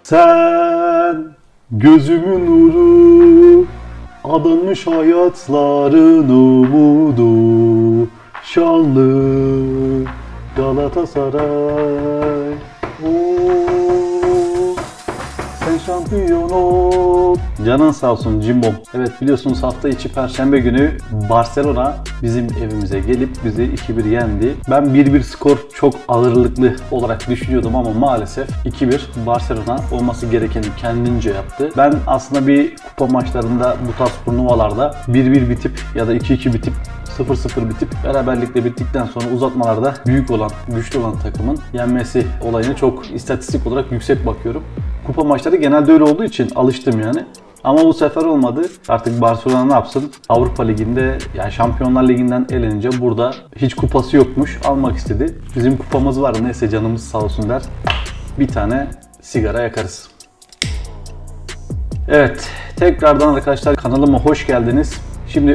Sen gözümün nuru, adanmış hayatların umudu, şanlı Galatasaray. Sen şampiyon ol. Canın sağ olsun Cimbom. Evet, biliyorsunuz hafta içi Perşembe günü Barcelona bizim evimize gelip bizi 2-1 yendi. Ben 1-1 skor çok ağırlıklı olarak düşünüyordum ama maalesef 2-1 Barcelona olması gerekeni kendince yaptı. Ben aslında bir kupa maçlarında bu tarz turnuvalarda 1-1 bitip ya da 2-2 bitip 0-0 bitip beraberlikle bittikten sonra uzatmalarda büyük olan, güçlü olan takımın yenmesi olayını çok istatistik olarak yüksek bakıyorum. Kupa maçları genelde öyle olduğu için alıştım yani. Ama bu sefer olmadı. Artık Barcelona ne yapsın? Avrupa Ligi'nde, yani Şampiyonlar Ligi'nden elenince burada hiç kupası yokmuş. Almak istedi. Bizim kupamız var. Neyse, canımız sağ olsun der. Bir tane sigara yakarız. Evet, tekrardan arkadaşlar kanalıma hoş geldiniz. Şimdi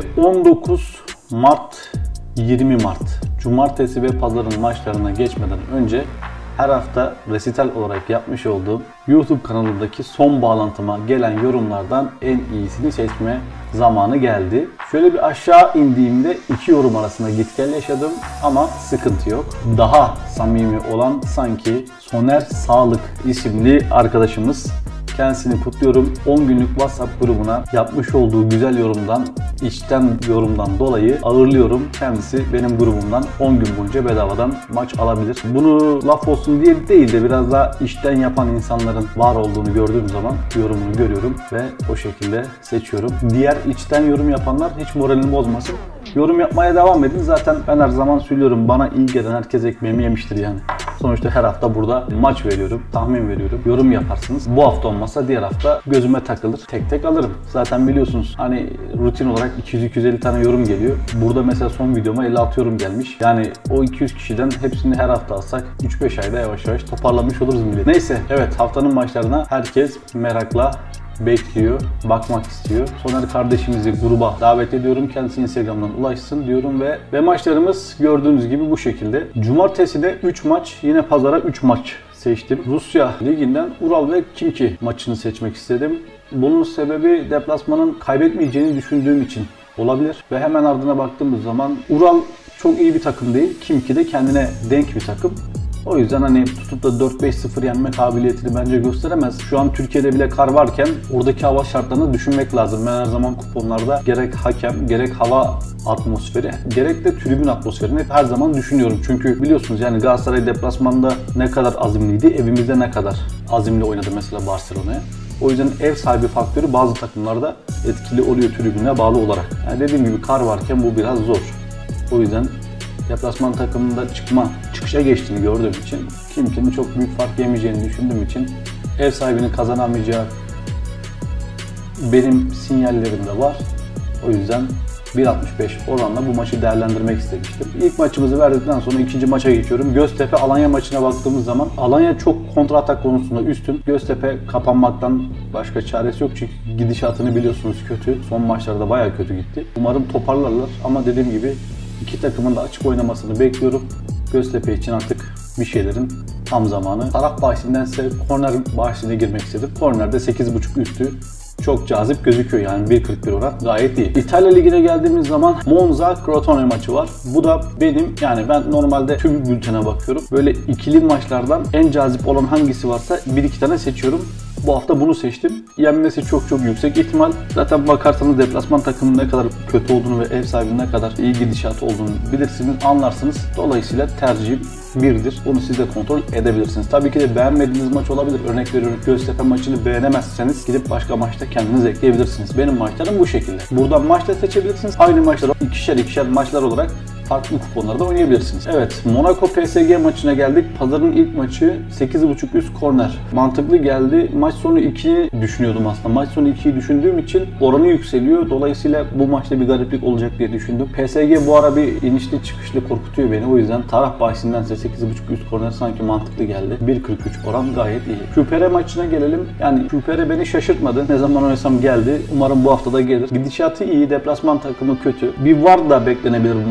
19 Mart, 20 Mart, Cumartesi ve Pazarın maçlarına geçmeden önce her hafta resital olarak yapmış olduğum YouTube kanalındaki son bağlantıma gelen yorumlardan en iyisini seçme zamanı geldi. Şöyle bir aşağı indiğimde iki yorum arasında git gel yaşadım ama sıkıntı yok. Daha samimi olan sanki Soner Sağlık isimli arkadaşımız. Kendisini kutluyorum. 10 günlük WhatsApp grubuna yapmış olduğu güzel yorumdan, içten yorumdan dolayı ağırlıyorum. Kendisi benim grubumdan 10 gün boyunca bedavadan maç alabilir. Bunu laf olsun diye değil de biraz daha içten yapan insanların var olduğunu gördüğüm zaman yorumunu görüyorum ve o şekilde seçiyorum. Diğer içten yorum yapanlar hiç moralini bozmasın. Yorum yapmaya devam edin. Zaten ben her zaman söylüyorum, bana iyi gelen herkes ekmeğimi yemiştir yani. Sonuçta her hafta burada maç veriyorum, tahmin veriyorum, yorum yaparsınız. Bu hafta olmasa diğer hafta gözüme takılır, tek tek alırım. Zaten biliyorsunuz hani rutin olarak 200-250 tane yorum geliyor. Burada mesela son videoma 56 yorum gelmiş. Yani o 200 kişiden hepsini her hafta alsak 3-5 ayda yavaş yavaş toparlamış oluruz millet. Neyse, evet, haftanın maçlarına herkes merakla bekliyor, bakmak istiyor. Soner kardeşimizi gruba davet ediyorum. Kendisi Instagram'dan ulaşsın diyorum ve maçlarımız gördüğünüz gibi bu şekilde. Cumartesi de 3 maç, yine pazara 3 maç seçtim. Rusya Ligi'nden Ural ve Khimki maçını seçmek istedim. Bunun sebebi deplasmanın kaybetmeyeceğini düşündüğüm için olabilir. Ve hemen ardına baktığımız zaman Ural çok iyi bir takım değil. Khimki de kendine denk bir takım. O yüzden hani tutup da 4-5-0 yenme kabiliyetini bence gösteremez. Şu an Türkiye'de bile kar varken oradaki hava şartlarını düşünmek lazım. Ben her zaman kuponlarda gerek hakem, gerek hava atmosferi, gerek de tribün atmosferini hep her zaman düşünüyorum. Çünkü biliyorsunuz yani Galatasaray deplasmanda ne kadar azimliydi, evimizde ne kadar azimli oynadı mesela Barcelona'ya. O yüzden ev sahibi faktörü bazı takımlarda etkili oluyor tribüne bağlı olarak. Yani dediğim gibi kar varken bu biraz zor. O yüzden deplasman takımında çıkışa geçtiğini gördüğüm için, Khimki'nin çok büyük fark yemeyeceğini düşündüğüm için ev sahibinin kazanamayacağı benim sinyallerim de var. O yüzden 1.65 oranla bu maçı değerlendirmek istemiştim. İlk maçımızı verdikten sonra ikinci maça geçiyorum. Göztepe Alanya maçına baktığımız zaman Alanya çok kontra atak konusunda üstün. Göztepe kapanmaktan başka çaresi yok çünkü gidişatını biliyorsunuz kötü. Son maçlarda bayağı kötü gitti. Umarım toparlarlar ama dediğim gibi İki takımın da açık oynamasını bekliyorum. Göztepe için artık bir şeylerin tam zamanı. Taraf bahisindense korner bahisine girmek istedim. Kornerde 8.5 üstü çok cazip gözüküyor yani 1.41 oran gayet iyi. İtalya Ligi'ne geldiğimiz zaman Monza Crotone maçı var. Bu da benim, yani ben normalde tüm bültene bakıyorum. Böyle ikili maçlardan en cazip olan hangisi varsa 1-2 tane seçiyorum. Bu hafta bunu seçtim. Yenmesi çok yüksek ihtimal. Zaten bakarsanız deplasman takımının ne kadar kötü olduğunu ve ev sahibinin ne kadar iyi gidişatı olduğunu bilirsiniz, anlarsınız. Dolayısıyla tercihim 1'dir. Bunu siz de kontrol edebilirsiniz. Tabii ki de beğenmediğiniz maç olabilir. Örnek veriyorum, Göztepe maçını beğenemezseniz gidip başka maçta kendiniz ekleyebilirsiniz. Benim maçlarım bu şekilde. Buradan maçta seçebilirsiniz. Aynı maçları ikişer maçlar olarak farklı kuponlarda oynayabilirsiniz. Evet, Monaco PSG maçına geldik. Pazarın ilk maçı 8.5 üst korner. Mantıklı geldi. Maç sonu 2'yi düşünüyordum aslında. Maç sonu 2'yi düşündüğüm için oranı yükseliyor. Dolayısıyla bu maçta bir gariplik olacak diye düşündüm. PSG bu ara bir inişli çıkışlı korkutuyor beni. O yüzden taraf bahisindense 8.5 üst korner sanki mantıklı geldi. 1.43 oran gayet iyi. Küpere maçına gelelim. Yani Küpere beni şaşırtmadı. Ne zaman oynasam geldi. Umarım bu hafta da gelir. Gidişatı iyi. Deplasman takımı kötü. Bir var da beklenebilir bu maçtan ama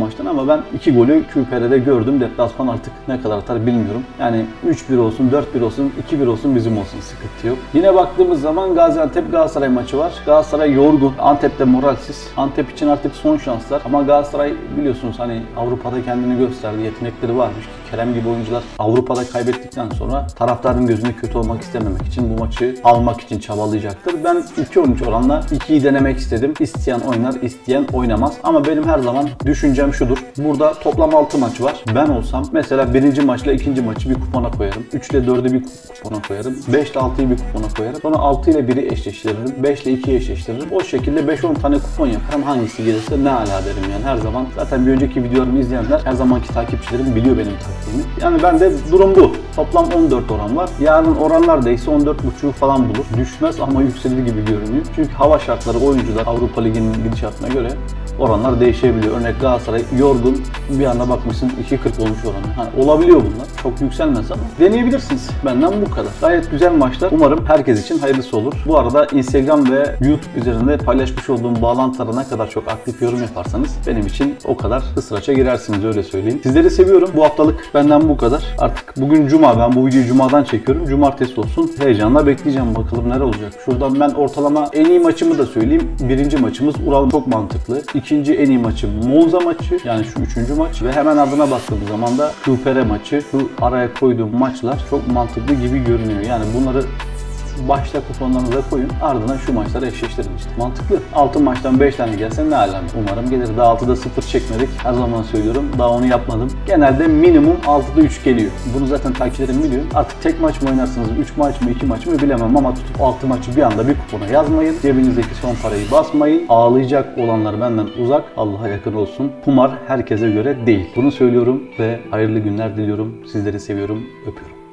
Ama ben 2 golü QPR'de gördüm. Deplasman artık ne kadar atar bilmiyorum. Yani 3-1 olsun, 4-1 olsun, 2-1 olsun bizim olsun, sıkıntı yok. Yine baktığımız zaman Gaziantep Galatasaray maçı var. Galatasaray yorgun. Antep'te moralsiz. Antep için artık son şanslar. Ama Galatasaray biliyorsunuz hani Avrupa'da kendini gösterdi. Yetenekleri varmış. Kerem gibi oyuncular Avrupa'da kaybettikten sonra taraftarın gözünde kötü olmak istememek için bu maçı almak için çabalayacaktır. Ben 2-13 oranla 2'yi denemek istedim. İsteyen oynar, isteyen oynamaz. Ama benim her zaman düşüncem şudur. Burada toplam 6 maç var. Ben olsam mesela birinci maçla ikinci maçı bir kupona koyarım. 3 ile 4'ü bir kupona koyarım. 5 ile 6'yı bir kupona koyarım. Sonra 6 ile 1'i eşleştiririm. 5 ile 2'yi eşleştiririm. O şekilde 5-10 tane kupon yaparım. Hangisi gelirse ne ala derim yani her zaman. Zaten bir önceki videolarımı izleyenler, her zamanki takipçilerim biliyor benim taktiğimi. Yani bende durum bu. Toplam 14 oran var. Yarın oranlar değilse 14.5'u falan bulur. Düşmez ama yükselir gibi görünüyor. Çünkü hava şartları, oyuncular Avrupa Ligi'nin gidişatına göre oranlar değişebiliyor. Örnek Galatasaray yorgun, bir anda bakmışsın 2.40 olmuş oranı. Hani olabiliyor bunlar. Çok yükselmez ama deneyebilirsiniz. Benden bu kadar. Gayet güzel maçlar. Umarım herkes için hayırlısı olur. Bu arada Instagram ve YouTube üzerinde paylaşmış olduğum bağlantılara ne kadar çok aktif yorum yaparsanız benim için o kadar ısıraça girersiniz, öyle söyleyeyim. Sizleri seviyorum. Bu haftalık benden bu kadar. Artık bugün Cuma. Ben bu videoyu Cuma'dan çekiyorum. Cumartesi olsun. Heyecanla bekleyeceğim. Bakalım neler olacak. Şuradan ben ortalama en iyi maçımı da söyleyeyim. Birinci maçımız Ural, çok mantıklı. İkinci en iyi maçı Monza maçı. Yani şu üçüncü maç. Ve hemen adına baktığımız zaman da QPR maçı. Şu araya koyduğum maçlar çok mantıklı gibi görünüyor. Yani bunları başta kuponlarınıza koyun. Ardından şu maçları eşleştirin işte. Mantıklı. 6 maçtan 5 tane gelse ne alem. Umarım gelir. Daha 6'da 0 çekmedik. Her zaman söylüyorum. Daha onu yapmadım. Genelde minimum 6'da 3 geliyor. Bunu zaten takipçilerim biliyor. Artık tek maç mı oynarsınız? 3 maç mı? 2 maç mı bilemem ama tutup 6 maçı bir anda bir kupona yazmayın. Cebinizdeki son parayı basmayın. Ağlayacak olanlar benden uzak. Allah'a yakın olsun. Kumar herkese göre değil. Bunu söylüyorum ve hayırlı günler diliyorum. Sizleri seviyorum. Öpüyorum.